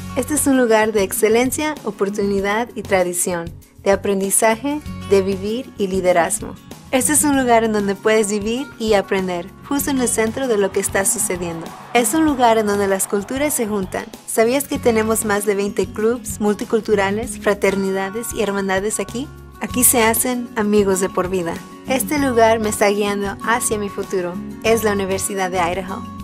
Este es un lugar de excelencia, oportunidad y tradición, de aprendizaje, de vivir y liderazgo. Este es un lugar en donde puedes vivir y aprender, justo en el centro de lo que está sucediendo. Es un lugar en donde las culturas se juntan. ¿Sabías que tenemos más de 20 clubs multiculturales, fraternidades y hermandades aquí? Aquí se hacen amigos de por vida. Este lugar me está guiando hacia mi futuro. Es la Universidad de Idaho.